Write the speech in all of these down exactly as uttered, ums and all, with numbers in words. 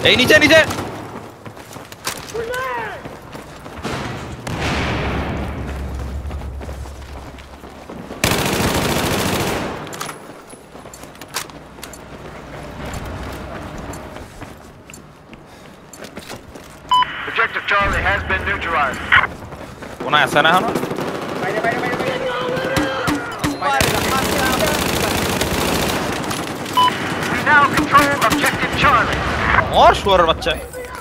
এই নিচে নিচে Objective Charlie has been neutralized. কোন আছে না হলো বাইরে বাইরে বাইরে বাইরে We now control Objective Charlie. और শুয়ারের বাচ্চা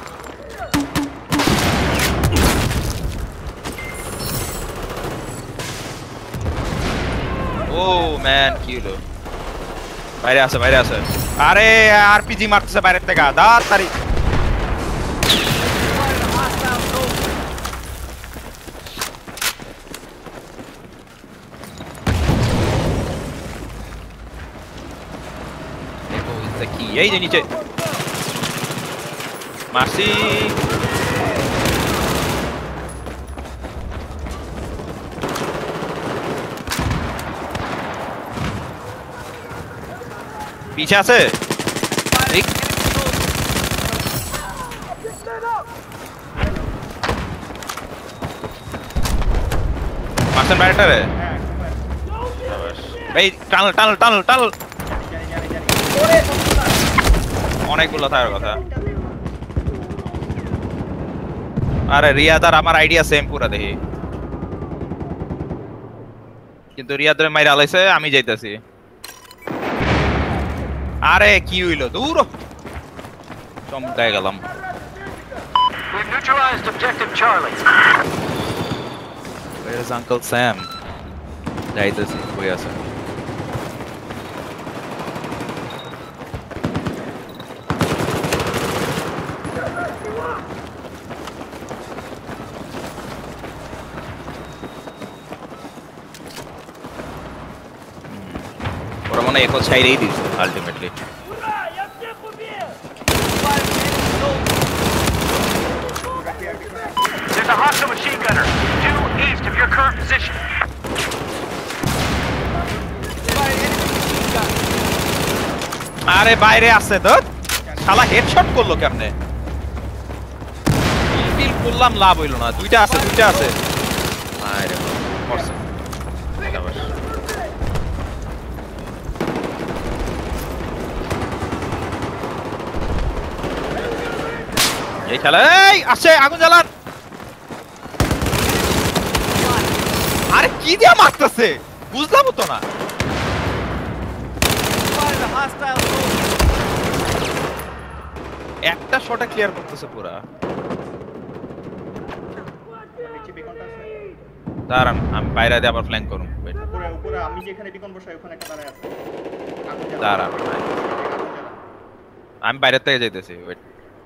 ও ম্যান কি হলো বাইরে আছে বাইরে আছে আরে আরপিজি মারতেছে বাইরে থেকে দাঁত তারি দেখো কি এই যে নিচে মাসি पीछे আছে ঠিক মাসন ব্যাটারে ভাই টানল টানল টানল টানল অনেকগুলো থাকার কথা আরে রিয়াদ আর আমার আইডিয়া সেম পুরা দেখি কিন্তু রিয়াদের মাইরা লাইছে আমি যাইতাছি আরে কি হইলো দূর চমকায় গেলাম We've neutralized Objective Charlie. Where is Uncle Sam? যাইতাছি কই আছে ওরা মনে একো ছাইরেই দিছে ultimately There's a hostile machine gunner due east of your current position. আরে বাইরে আছে তো শালা হেডশট করলো কেমনে বিল করলাম লাভ হইলো না দুইটা আছে দুইটা আছে আরে মরছে এই খেলা এই আসে আগুন জ্বালান আরে কি দিয়া মারতেছে বুঝলাম তো না একটা শটে ক্লিয়ার করতেছে পুরা দাঁড়ান আমি বাইরে দিয়ে আবার ফ্ল্যাঙ্ক করুন উপরে উপরে আমি যেখানে বিকন বসাই ওখানে একটা দাঁড়ায় আছে দাঁড়ান আমি বাইরে থেকে যাইতেছি ওয়েট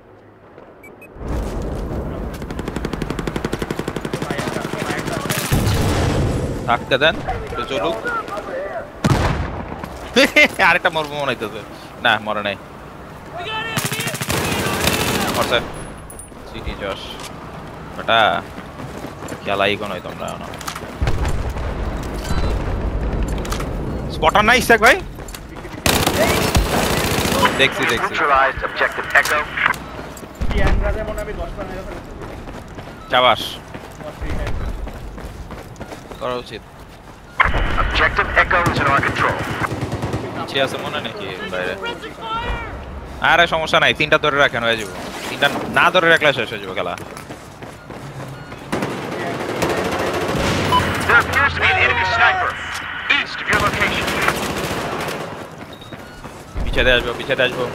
থাকতে দেন তো চলুক আরেকটা মরবো মনে হইতেছে না মরে নাই মরছে সিটি জশ ওটা খেলাই কোন হয় তোমরা স্পটার নাই স্যাক ভাই দেখছি দেখছি Neutralized Objective Echo. ইয়ান রাজা মনে আমি দশ বার মেরে ফেলেছি চাবাস করা উচিত Objective Echo is in our control. নিচে আছে মনে নাকি বাইরে আরে সমস্যা নাই তিনটা ধরে রাখেন হয়ে যাবো তিনটা না ধরে রাখলে শেষ হয়ে যাবে খেলা There appears to be an enemy sniper east of your location. পিছে দিয়ে আসবো পিছে দিয়ে আসবো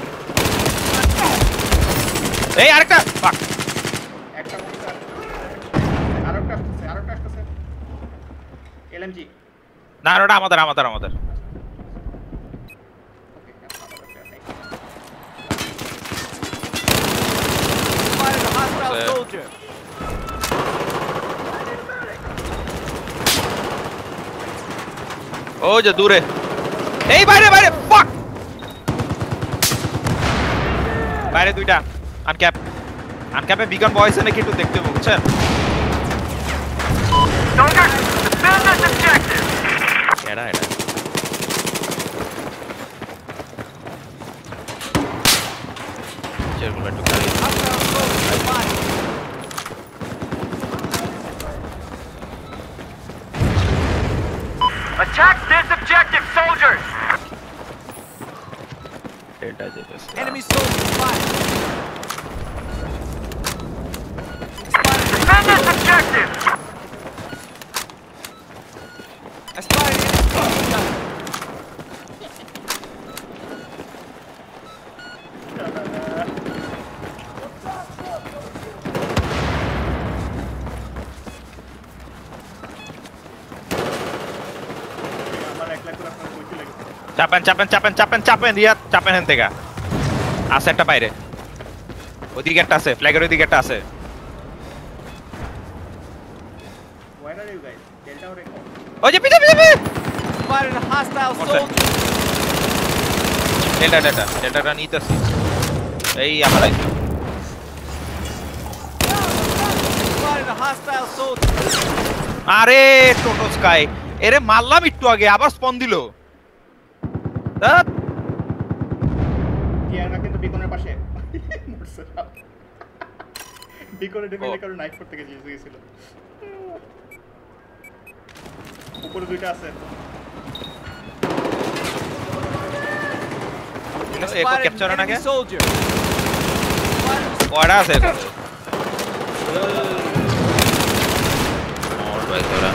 এই আরেকটা ফাক একটা মনিটর আরেকটা আসছে আরেকটা আসছে এলএমজি না ওটা আমাদের আমাদের আমাদের ও যে দূরে এই বাইরে বাইরে ফাক বাইরে দুইটা আনক্যাপ আনক্যাপে বিগন বয়স নাকি একটু দেখতে হবে বুঝছেন Soldiers, defend this objective. এরা এটা চেরগুলো একটু খালি Attack this objective, soldiers! এটা যেতেছে Enemy soldier spotted. Defend this objective! I spotted an enemy machine gunner. আমার এক লাখ করে আপনার বইতে লেগেছে চাপেন চাপেন চাপেন চাপেন চাপেন রিয়াদ চাপেন হেন থেকে আছে একটা বাইরে ওইদিকে একটা আছে ফ্ল্যাগের ওইদিকে একটা আছে Where are you guys? Delta or Echo? ওই যে পিছে পিছে পিছে Spotted a hostile What's soldier. Delta delta ডেল্টাটা নিতেছি এই আমার আইছে Spotted a hostile soldier. আরে টোটো স্কাই এরে মারলাম একটু আগে আবার স্পন দিল ধ্যাৎ। টিয়াররা কিন্তু বিকনের পাশে মরছে সব। বিকনে ডেফিনেটলি কারো নাইফ করতে গিয়ে গিয়েছিল উপরে দুইটা আছে একো Spotted ক্যাপচার an না enemy কে soldier. কয়টা আছে এখানে? মরবে তোরা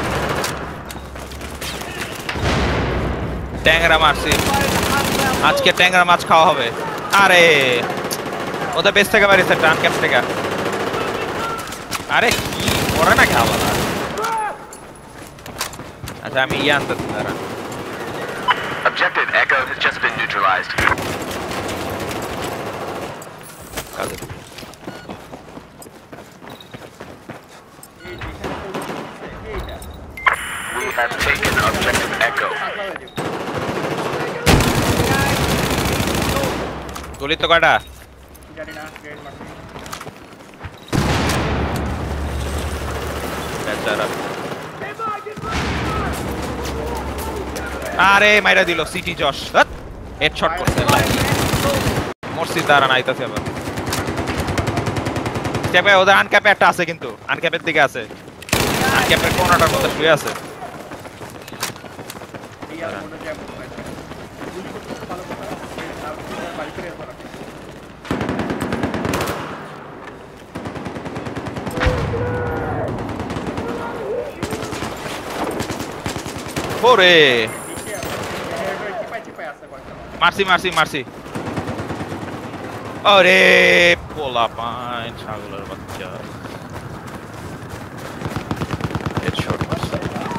ট্যাংরা মারছি Spotted a hostile আজকে soldier. ট্যাংরা মাছ খাওয়া হবে আরে ওদের বেস থেকে বাড়িছে ট্রান ক্যাপ থেকে আরে কি করে না খাওয়া না আচ্ছা আমি ইয়ে আনতেছি দাঁড়া Objective Echo has just been neutralized. কাজে এই যেখানে পৌঁছে এইটা We have taken Objective Echo. পাগলা হয়ে যাবে গুলি তো কয়টা জানি না গ্রেড মারছি বেচারা আরে মাইরা দিল সিটি জশ হেডশট করতে মরসি দাঁড়া নাইতাছে আবার ক্যাপে ওদের আনক্যাপে একটা আছে কিন্তু আনক্যাপের দিকে আছে আনক্যাপের কোনাটার মধ্যে শুয়ে আছে এই আর মোটর জ্যাম করতে গুলি করতে ভালো কথা আর বাড়ি করে আসবার আপনি ওরে নিচে আছে এর চিপাই চিপাই আছে কয়েকটা মারছি মারছি মারছি আরে পোলা পাই ছাগলের বাচ্চা হেডশট মারছে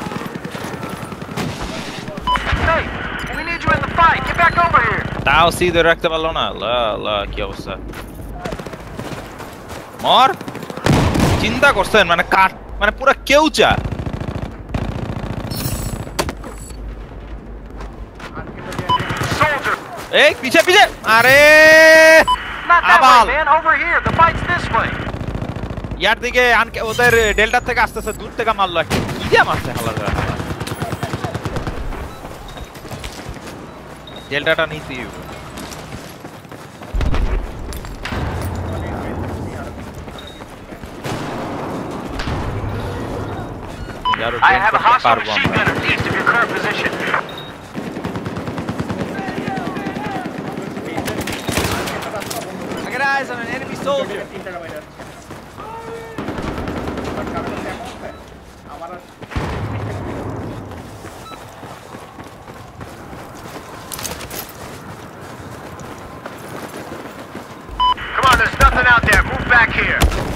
Hey, we need you in the fight. Get back over here. তাও সি ধরে রাখতে পারলো না লা লা কি অবস্থা মর চিন্তা করছেন মানে কাট মানে পুরো কেউচা Soldier. এই পিছে পিছে আরে Not that Abal. way, man. Over here. The fight's this way. ইয়ার দিকে আনকে ওদের ডেল্টা থেকে আসতেছে দূর থেকে মারলো একটা কি দিয়ে মারছে হালার ডেল্টাটা নিছি I have a hostile machine gunner east of your current position. I got eyes on an enemy soldier. তিনটা বাইরে আছে আর কারণ কেমন আছে আমার Come on, there's nothing out there. Move back here.